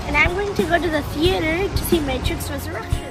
and I'm going to go to the theater to see Matrix Resurrection.